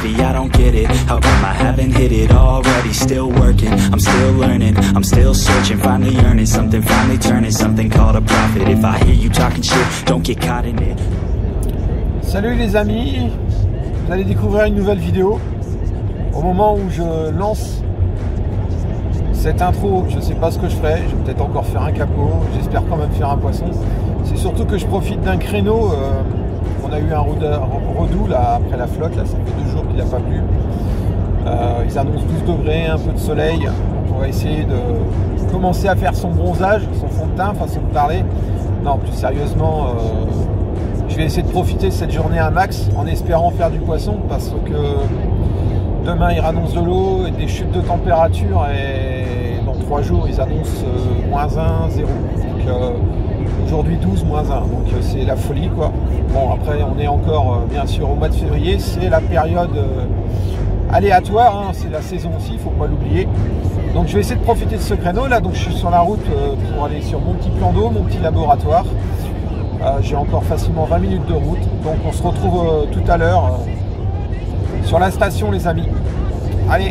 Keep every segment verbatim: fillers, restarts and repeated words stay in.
happy, I don't get it. How come I haven't hit it already? Still working, I'm still learning, I'm still searching, finally earning something, finally turning something called a profit. If I hear you talking shit, don't get caught in it. Salut les amis, vous allez découvrir une nouvelle vidéo. Au moment où je lance cette intro, je ne sais pas ce que je ferai, je vais peut-être encore faire un capot, j'espère quand même faire un poisson. C'est surtout que je profite d'un créneau, euh, on a eu un redoux là, après la flotte, là, ça fait deux jours qu'il n'a pas plu. Euh, ils annoncent douze degrés, un peu de soleil, donc on va essayer de commencer à faire son bronzage, son fond de teint, façon de parler. Non, plus sérieusement, euh, je vais essayer de profiter de cette journée un max en espérant faire du poisson parce que demain ils annoncent de l'eau et des chutes de température et dans trois jours ils annoncent euh, moins un, zéro. Donc euh, aujourd'hui douze, moins un, donc euh, c'est la folie quoi. Bon après on est encore euh, bien sûr au mois de février, c'est la période euh, aléatoire, hein, c'est la saison aussi, il ne faut pas l'oublier. Donc je vais essayer de profiter de ce créneau là, donc je suis sur la route euh, pour aller sur mon petit plan d'eau, mon petit laboratoire. Euh, j'ai encore facilement vingt minutes de route, donc on se retrouve euh, tout à l'heure euh, sur la station les amis. Allez!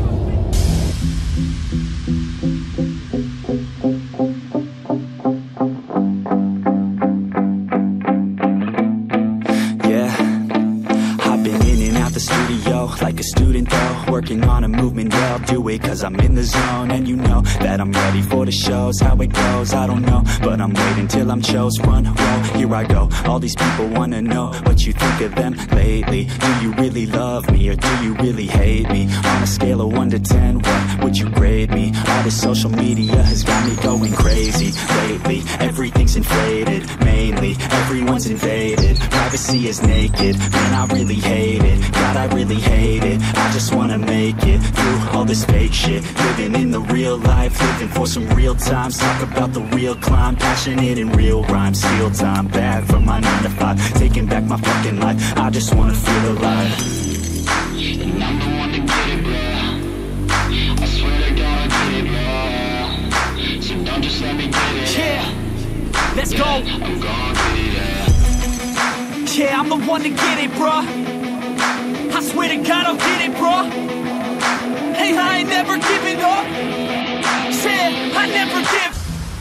Like a student though, working on a movement, yeah, I'll do it cause I'm in the zone. And you know that I'm ready for the shows. How it goes, I don't know, but I'm waiting till I'm chose. Front row, here I go. All these people wanna know what you think of them lately. Do you really love me or do you really hate me? On a scale of one to ten, what would you grade me? All this social media has got me going crazy lately. Everything's inflated, mainly everyone's invaded. Privacy is naked, man I really hate it. God I really hate it, I just wanna make it through all this fake shit. Living in the real life, living for some real times. Talk about the real climb, passionate in real rhymes. Steal time back from my nine to five, taking back my fucking life. I just wanna feel alive. And I'm the one to get it, bro. I swear to God I get it, bro. So don't just let me get it. Yeah, let's go. I'm gonna get it, yeah. Yeah, I'm the one to get it, bro. I swear to God I'll get it, bro. Hey, I ain't never giving up. Said I never give.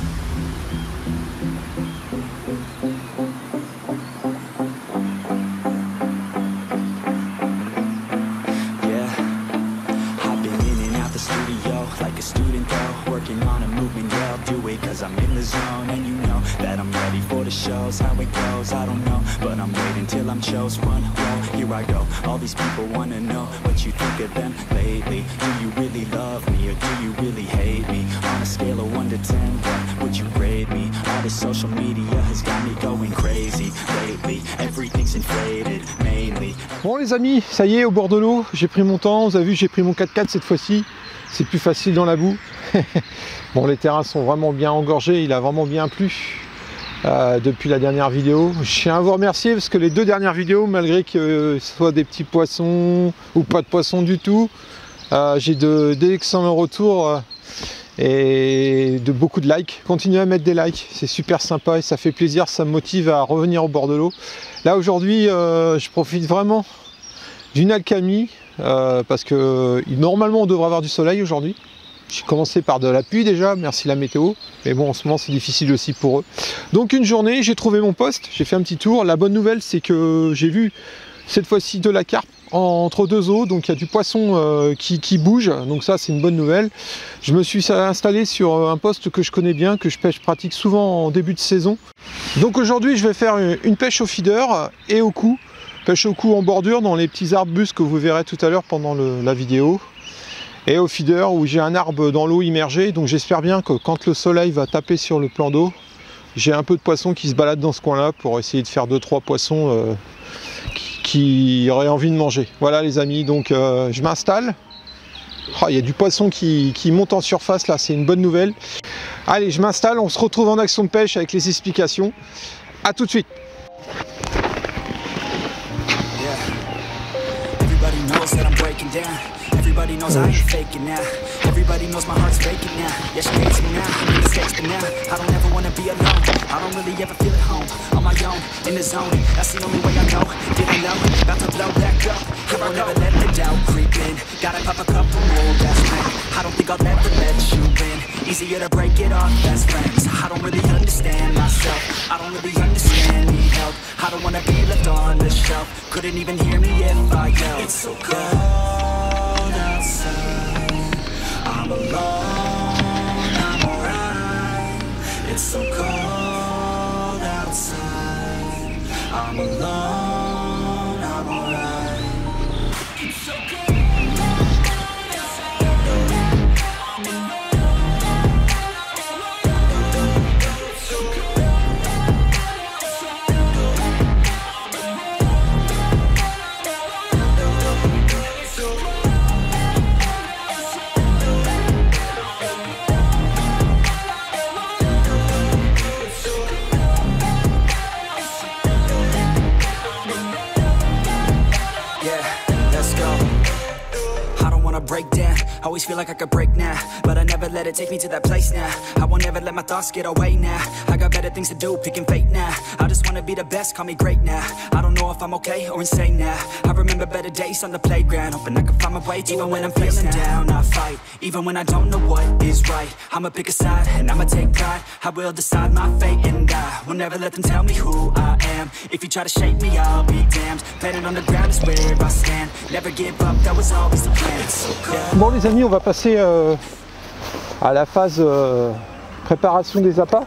Yeah, I've been in and out the studio like a student though, working on a movement, yeah, I'll do it cause I'm in the zone. And you know that I'm ready for the shows. How it goes, I don't know, but I'm waiting till I'm chose. Front row, here I go. All these people wanna know what you think of them lately. Do you really love me or do you really hate me? On a scale of one to ten, what would you grade me? All this social media has got me going crazy lately. Everything's inflated, mainly. Bon les amis, ça y est, au bord de l'eau, j'ai pris mon temps, vous avez vu, j'ai pris mon quatre quatre cette fois-ci. C'est plus facile dans la boue. Bon, les terrains sont vraiment bien engorgés, il a vraiment bien plu. Euh, depuis la dernière vidéo. Je tiens à vous remercier parce que les deux dernières vidéos, malgré que euh, ce soit des petits poissons ou pas de poissons du tout, euh, j'ai d'excellents retours euh, et de beaucoup de likes. Continuez à mettre des likes, c'est super sympa et ça fait plaisir, ça me motive à revenir au bord de l'eau. Là aujourd'hui, euh, je profite vraiment d'une alcamie euh, parce que normalement on devrait avoir du soleil aujourd'hui. J'ai commencé par de la pluie déjà, merci la météo, mais bon en ce moment c'est difficile aussi pour eux. Donc une journée, j'ai trouvé mon poste, j'ai fait un petit tour. La bonne nouvelle c'est que j'ai vu cette fois-ci de la carpe entre deux eaux, donc il y a du poisson euh, qui, qui bouge, donc ça c'est une bonne nouvelle. Je me suis installé sur un poste que je connais bien, que je pêche pratique souvent en début de saison. Donc aujourd'hui je vais faire une pêche au feeder et au coup, pêche au coup en bordure dans les petits arbustes que vous verrez tout à l'heure pendant le, la vidéo. Et au feeder où j'ai un arbre dans l'eau immergé, donc j'espère bien que quand le soleil va taper sur le plan d'eau, j'ai un peu de poissons qui se baladent dans ce coin là pour essayer de faire deux trois poissons euh, qui, qui auraient envie de manger. Voilà les amis, donc euh, je m'installe. Oh, il y a du poisson qui, qui monte en surface là, c'est une bonne nouvelle. Allez, je m'installe, on se retrouve en action de pêche avec les explications. A tout de suite. Everybody knows I ain't faking now. Everybody knows my heart's faking now. Yeah, she hates me now, I made mistakes but now I don't ever wanna be alone. I don't really ever feel at home. On my own, in the zone, that's the only way I know. Feeling low, about to blow back up. I won't ever let the doubt creep in. Gotta pop a couple more aspirin. I don't think I'll ever let you in. Easier to break it off best friends. I don't really understand myself. I don't really understand, need help. I don't wanna be left on the shelf. Couldn't even hear me if I yelled. It's so cold outside, I'm alone, I'm alright. It's so cold outside, I'm alone, I'm alright. It's so cold. Break down, always feel like I could break now, but I never let it take me to that place now. I won't ever let my thoughts get away now. I got better things to do, picking fate now. I just wanna be the best, call me great now. I don't know if I'm okay or insane now. I remember better days on the playground, hoping I can find my way to even when I'm feeling down, I fight, even when I don't know what is right. I'ma pick a side, and I'ma take pride. I will decide my fate, and I will never let them tell me who I am. If you try to shape me, I'll be damned. Planet on the ground is where I stand. Never give up, that was always the plan. Bon les amis, on va passer euh, à la phase euh, préparation des appâts.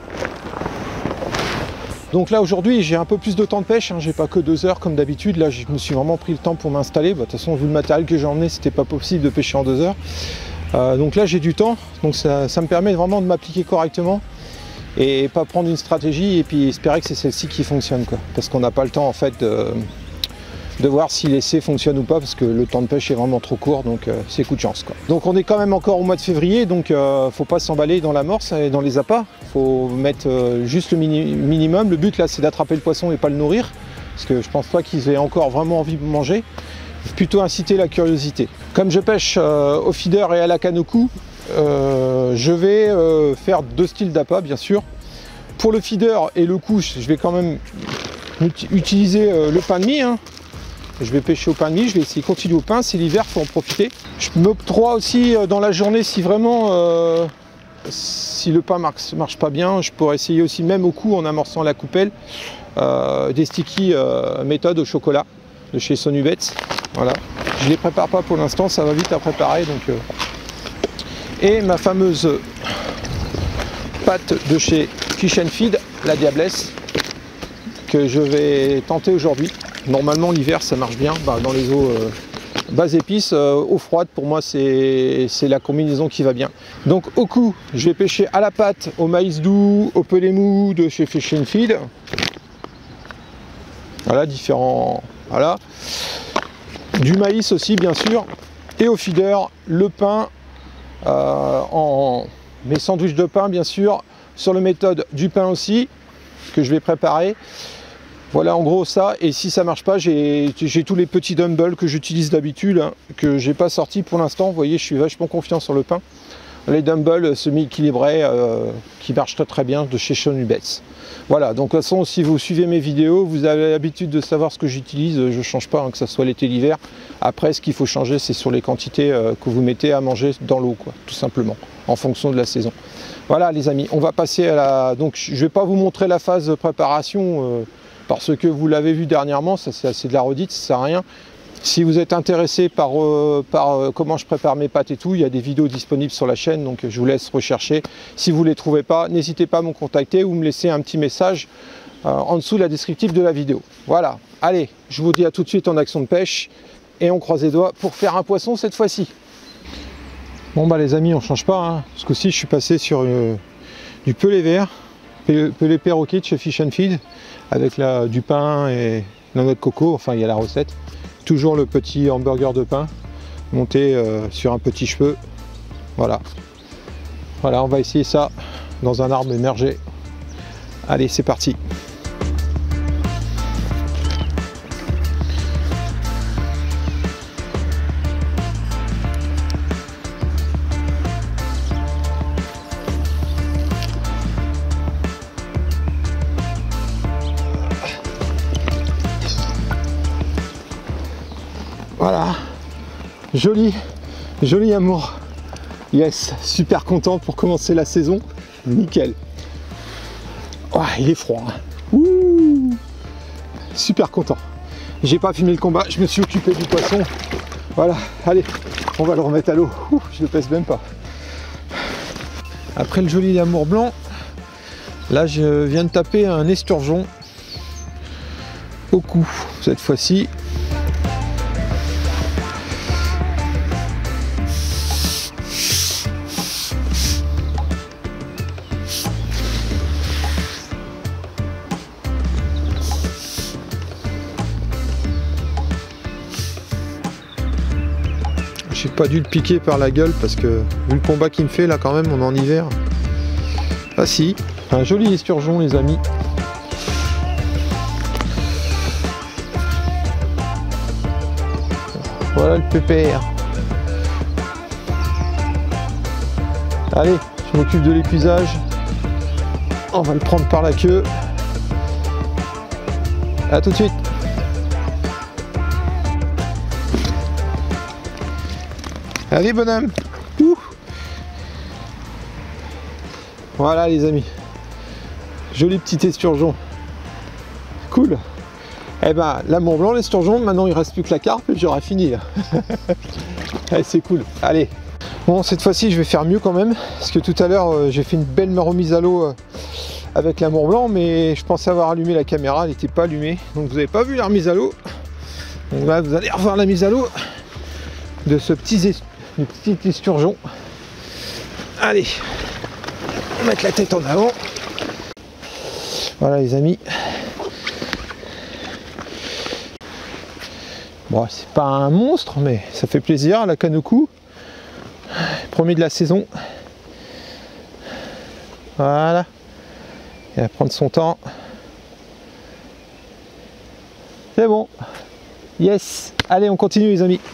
Donc là aujourd'hui j'ai un peu plus de temps de pêche, hein. J'ai pas que deux heures comme d'habitude. Là je me suis vraiment pris le temps pour m'installer. Bah, de toute façon vu le matériel que j'ai emmené, c'était pas possible de pêcher en deux heures. Euh, donc là j'ai du temps, donc ça, ça me permet vraiment de m'appliquer correctement et pas prendre une stratégie et puis espérer que c'est celle-ci qui fonctionne, quoi. Parce qu'on n'a pas le temps en fait de, de voir si l'essai fonctionne ou pas, parce que le temps de pêche est vraiment trop court, donc euh, c'est coup de chance, quoi. Donc on est quand même encore au mois de février, donc euh, faut pas s'emballer dans l'amorce et dans les appâts. Faut mettre euh, juste le mini minimum. Le but là c'est d'attraper le poisson et pas le nourrir, parce que je pense pas qu'ils aient encore vraiment envie de manger. Plutôt inciter la curiosité. Comme je pêche euh, au feeder et à la canne au cou, euh, je vais euh, faire deux styles d'appât bien sûr. Pour le feeder et le cou, je vais quand même utiliser euh, le pain de mie, hein. Je vais pêcher au pain de mie, je vais essayer de continuer au pain, c'est l'hiver, il faut en profiter. Je m'octroie aussi euh, dans la journée si vraiment, euh, si le pain marche, marche pas bien, je pourrais essayer aussi même au cou en amorçant la coupelle, euh, des sticky euh, méthode au chocolat de chez Sonubets. Voilà, je ne les prépare pas pour l'instant, ça va vite à préparer. Donc, euh... Et ma fameuse pâte de chez Fish and Feed, la Diablesse, que je vais tenter aujourd'hui. Normalement l'hiver ça marche bien, bah, dans les eaux euh, bas épices, euh, eau froide pour moi c'est la combinaison qui va bien. Donc au cou, je vais pêcher à la pâte, au maïs doux, au pelé mou de chez Fish and Feed. Voilà, différents... Voilà. Du maïs aussi bien sûr, et au feeder le pain euh, en mes sandwichs de pain bien sûr, sur la méthode du pain aussi que je vais préparer. Voilà en gros ça, et si ça marche pas, j'ai tous les petits dumbbells que j'utilise d'habitude, hein, que j'ai pas sorti pour l'instant. Vous voyez, je suis vachement confiant sur le pain. Les dumbbells semi-équilibrés euh, qui marchent très, très bien de chez Sonubets. Voilà, donc de toute façon si vous suivez mes vidéos, vous avez l'habitude de savoir ce que j'utilise, je ne change pas, hein, que ce soit l'été l'hiver. Après ce qu'il faut changer c'est sur les quantités euh, que vous mettez à manger dans l'eau, quoi, tout simplement, en fonction de la saison. Voilà les amis, on va passer à la... Donc je ne vais pas vous montrer la phase de préparation, euh, parce que vous l'avez vu dernièrement, ça c'est assez de la redite, ça sert à rien. Si vous êtes intéressé par, euh, par euh, comment je prépare mes pâtes et tout, il y a des vidéos disponibles sur la chaîne, donc je vous laisse rechercher. Si vous ne les trouvez pas, n'hésitez pas à me contacter ou me laisser un petit message euh, en dessous de la descriptive de la vidéo. Voilà, allez, je vous dis à tout de suite en action de pêche et on croise les doigts pour faire un poisson cette fois-ci. Bon bah les amis, on change pas, hein. Ce coup-ci je suis passé sur euh, du pelé vert, pelé perroquet de chez Fish and Feed, avec la, du pain et la noix de coco, enfin il y a la recette. Toujours le petit hamburger de pain monté euh, sur un petit cheveu. Voilà. Voilà, on va essayer ça dans un arbre émergé. Allez, c'est parti. Joli, joli amour. Yes, super content pour commencer la saison. Nickel. Oh, il est froid. Ouh, super content. J'ai pas filmé le combat, je me suis occupé du poisson. Voilà, allez, on va le remettre à l'eau. Je le pèse même pas. Après le joli amour blanc, là je viens de taper un esturgeon au cou cette fois-ci. J'ai pas dû le piquer par la gueule parce que vu le combat qu'il me fait là quand même, on est en hiver. Ah si, un joli esturgeon les amis. Voilà le pépère. Allez, je m'occupe de l'épuisage. On va le prendre par la queue. À tout de suite. Allez bonhomme. Ouh. Voilà les amis. Joli petit esturgeon. Cool. Eh ben l'amour blanc, l'esturgeon, maintenant il reste plus que la carpe et j'aurai fini là. Allez, c'est cool. Allez. Bon, cette fois-ci je vais faire mieux quand même. Parce que tout à l'heure euh, j'ai fait une belle remise à l'eau euh, avec l'amour blanc, mais je pensais avoir allumé la caméra, elle n'était pas allumée. Donc vous n'avez pas vu la remise à l'eau. Donc là vous allez revoir la mise à l'eau de ce petit esturgeon. Le petit esturgeon. Allez, on va mettre la tête en avant. Voilà les amis. Bon, c'est pas un monstre, mais ça fait plaisir, la canne au cou. Premier de la saison. Voilà. Il va prendre son temps. C'est bon. Yes. Allez, on continue les amis.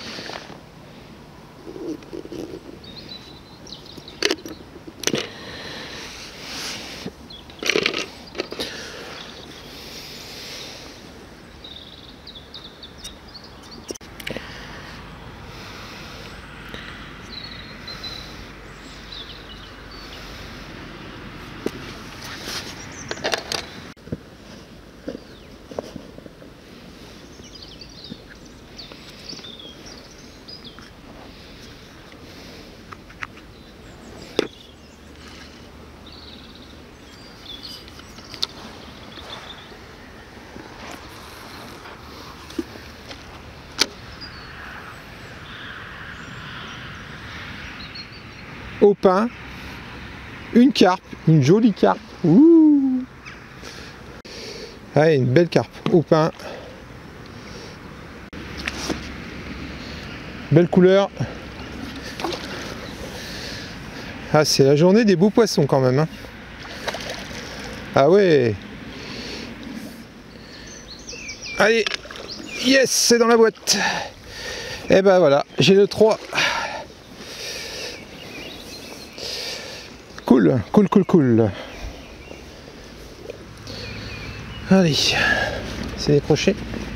Au pain, une carpe, une jolie carpe. Ouh. Allez, une belle carpe au pain. Belle couleur. Ah, c'est la journée des beaux poissons quand même. Hein. Ah ouais. Allez, yes, c'est dans la boîte. Et ben voilà, j'ai le trois. Cool, cool, cool, cool. Allez, c'est décroché.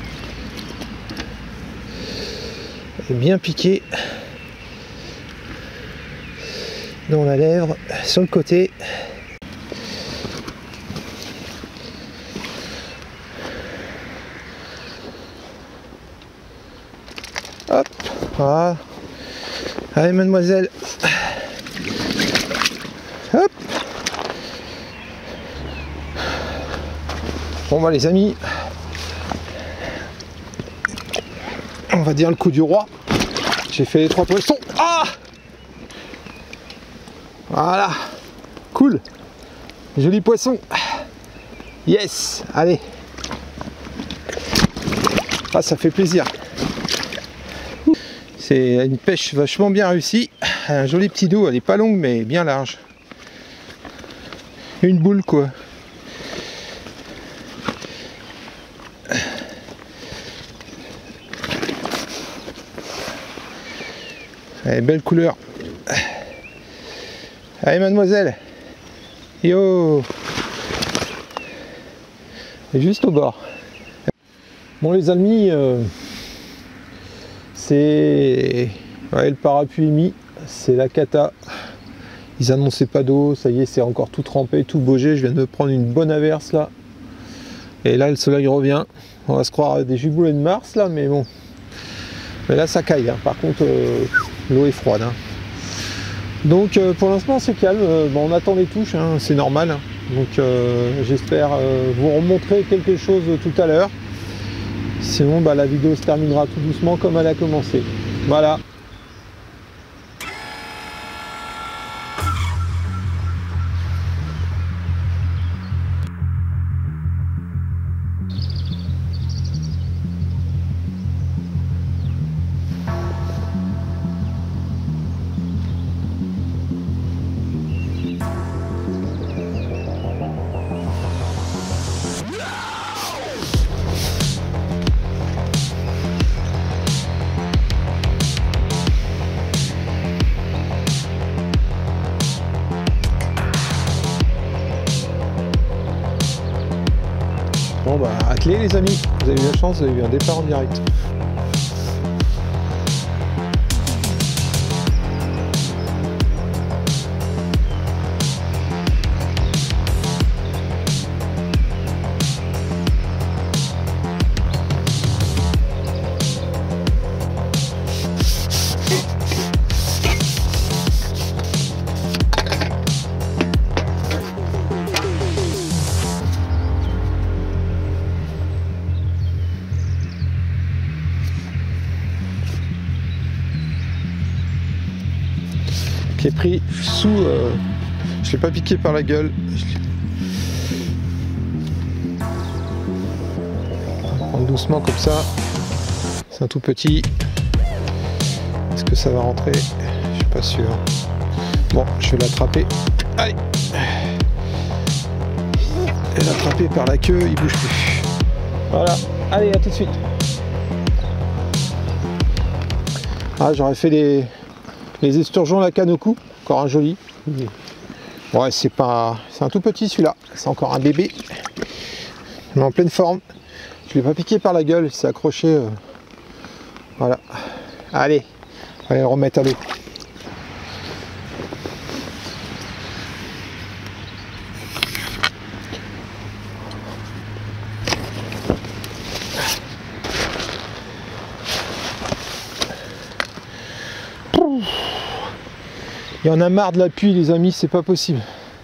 Et bien piqué dans la lèvre, sur le côté. Hop, voilà. Allez, mademoiselle. Hop. Bon bah les amis, on va dire le coup du roi. J'ai fait les trois poissons. Ah, voilà, cool, joli poisson. Yes, allez. Ah, ça fait plaisir. C'est une pêche vachement bien réussie. Un joli petit dos, elle est pas longue mais bien large. Une boule quoi. Allez, belle couleur. Allez mademoiselle. Yo. Et juste au bord. Bon les amis, euh, c'est... Ouais, le parapluie est mis, c'est la cata. Ils annonçaient pas d'eau, ça y est, c'est encore tout trempé, tout bougé. Je viens de prendre une bonne averse là. Et là, le soleil revient. On va se croire à des giboulées de Mars là, mais bon. Mais là, ça caille. Hein. Par contre, euh, l'eau est froide. Hein. Donc, euh, pour l'instant, c'est calme. Euh, bon, on attend les touches, hein, c'est normal. Hein. Donc, euh, j'espère euh, vous remontrer quelque chose tout à l'heure. Sinon, bah, la vidéo se terminera tout doucement comme elle a commencé. Voilà. Bon bah attelez les amis, vous avez eu la chance, vous avez eu un départ en direct. Qui est pris sous, euh, je l'ai pas piqué par la gueule. On va prendre doucement comme ça. C'est un tout petit. Est-ce que ça va rentrer? Je suis pas sûr. Bon, je vais l'attraper. Allez. Et l'attraper par la queue, il bouge plus. Voilà. Allez, à tout de suite. Ah, j'aurais fait les Les esturgeons la canne au cou, encore un joli. Ouais, c'est pas, c'est un tout petit celui-là. C'est encore un bébé, mais en pleine forme. Je l'ai pas piqué par la gueule, il s'est accroché. Euh... Voilà. Allez, on va le remettre à l'eau. Il y en a marre de la pluie les amis, c'est pas possible.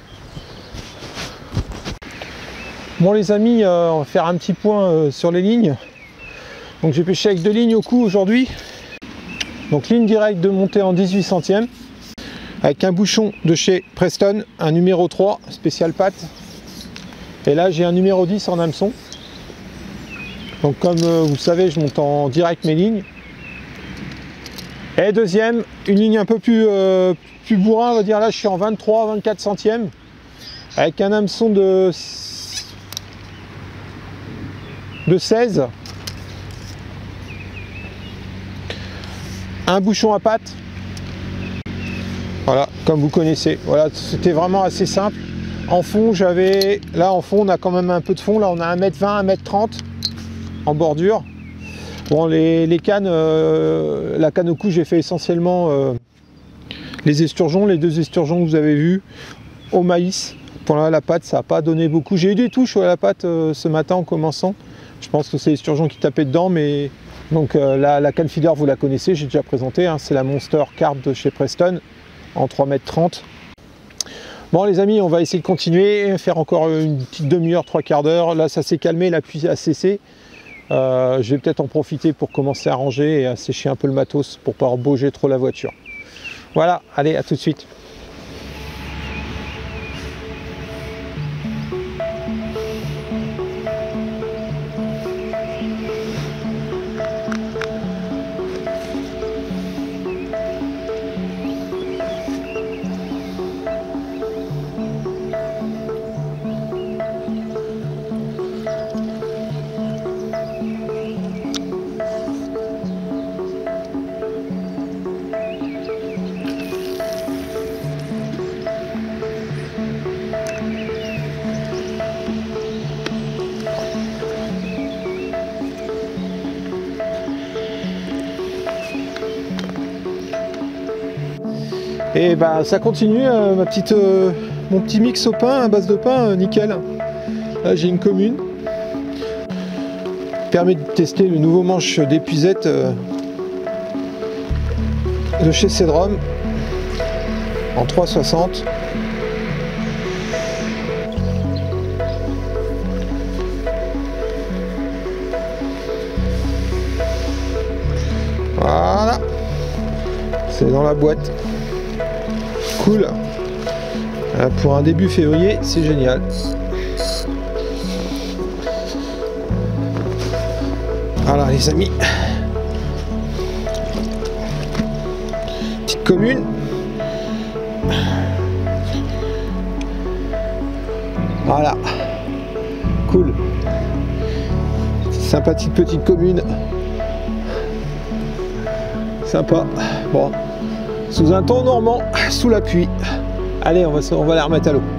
Bon les amis, euh, on va faire un petit point euh, sur les lignes. Donc j'ai pêché avec deux lignes au cou aujourd'hui. Donc ligne directe de montée en dix-huit centièmes. Avec un bouchon de chez Preston, un numéro trois, spécial patte. Et là j'ai un numéro dix en hameçon. Donc comme euh, vous savez, je monte en direct mes lignes. Et deuxième, une ligne un peu plus, euh, plus bourrin, on va dire là je suis en vingt-trois vingt-quatre centièmes avec un hameçon de, de seize, un bouchon à patte, voilà comme vous connaissez. Voilà, c'était vraiment assez simple. En fond j'avais, là en fond on a quand même un peu de fond, là on a un mètre vingt, un mètre trente en bordure. Bon, les, les cannes, euh, la canne au cou, j'ai fait essentiellement euh, les esturgeons, les deux esturgeons que vous avez vus au maïs. Pour la, la pâte, ça n'a pas donné beaucoup. J'ai eu des touches à la pâte euh, ce matin en commençant. Je pense que c'est l'esturgeon qui tapait dedans, mais donc euh, la, la canne feeder, vous la connaissez, j'ai déjà présenté. Hein, c'est la Monster Carp de chez Preston en trois mètres trente. Bon les amis, on va essayer de continuer, faire encore une petite demi-heure, trois quarts d'heure. Là, ça s'est calmé, la pluie a cessé. Euh, je vais peut-être en profiter pour commencer à ranger et à sécher un peu le matos pour pas bouger trop la voiture. Voilà, allez, à tout de suite. Et bah ça continue, euh, ma petite, euh, mon petit mix au pain, à base de pain, euh, nickel. Là j'ai une commune. Permet de tester le nouveau manche d'épuisette euh, de chez Cedrom en trois soixante. Voilà, c'est dans la boîte. Cool. Pour un début février, c'est génial. Voilà les amis. Petite commune. Voilà. Cool. Sympathique petite commune. Sympa. Bon. Sous un temps normand, sous la pluie. Allez, on va, on va la remettre à l'eau.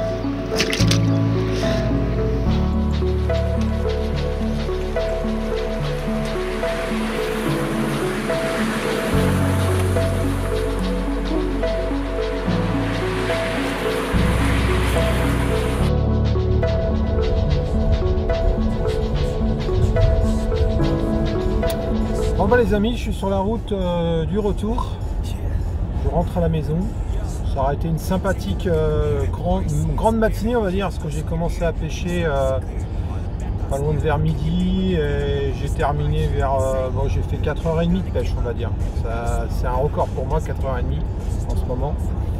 Bon bah les amis, je suis sur la route euh, du retour. Je rentre à la maison. Ça aurait été une sympathique euh, grand, une grande matinée, on va dire, parce que j'ai commencé à pêcher euh, pas loin de vers midi et j'ai terminé vers... Euh, bon, j'ai fait quatre heures trente de pêche, on va dire. C'est un record pour moi, quatre heures trente en ce moment.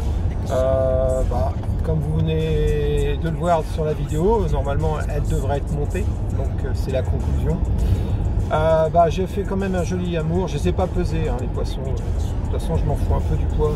Euh, bah, comme vous venez de le voir sur la vidéo, normalement elle devrait être montée, donc euh, c'est la conclusion. Euh, bah, j'ai fait quand même un joli amour, je ne les ai pas pesés hein, les poissons, de toute façon je m'en fous un peu du poids.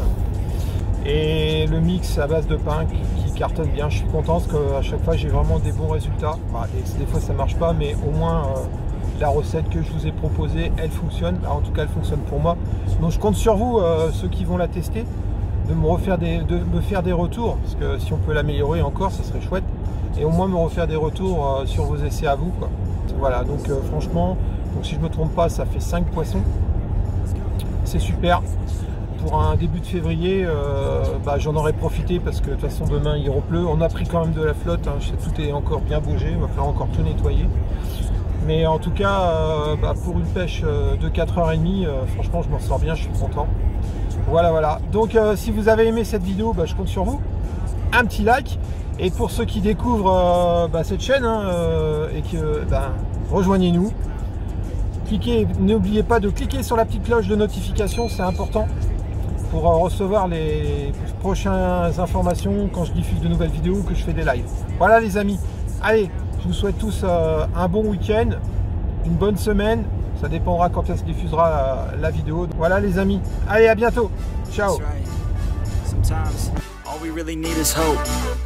Et le mix à base de pain qui, qui cartonne bien, je suis content parce qu'à chaque fois j'ai vraiment des bons résultats. Bah, et des fois ça marche pas, mais au moins euh, la recette que je vous ai proposée, elle fonctionne, en tout cas elle fonctionne pour moi. Donc je compte sur vous, euh, ceux qui vont la tester, de me refaire des, de me faire des retours, parce que si on peut l'améliorer encore, ça serait chouette. Et au moins me refaire des retours euh, sur vos essais à vous, quoi. Voilà, donc euh, franchement, donc si je me trompe pas, ça fait cinq poissons. C'est super. Pour un début de février, euh, bah, j'en aurais profité parce que de toute façon demain il repleut. On a pris quand même de la flotte, hein. Tout est encore bien bougé, il va falloir encore tout nettoyer. Mais en tout cas, euh, bah, pour une pêche de quatre heures trente, euh, franchement je m'en sors bien, je suis content. Voilà, voilà. Donc euh, si vous avez aimé cette vidéo, bah, je compte sur vous. Un petit like. Et pour ceux qui découvrent euh, bah, cette chaîne hein, euh, et que bah, rejoignez-nous. Cliquez, n'oubliez pas de cliquer sur la petite cloche de notification, c'est important pour euh, recevoir les prochaines informations quand je diffuse de nouvelles vidéos ou que je fais des lives. Voilà les amis. Allez, je vous souhaite tous euh, un bon week-end, une bonne semaine. Ça dépendra quand elle se diffusera la, la vidéo. Voilà les amis. Allez, à bientôt. Ciao. All we really need is hope.